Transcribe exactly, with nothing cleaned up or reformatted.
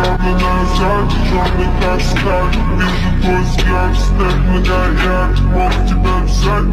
Огромный взгляд, черный как сталь. Вижу твой взгляд, снег меня ярд. Мог тебя взять,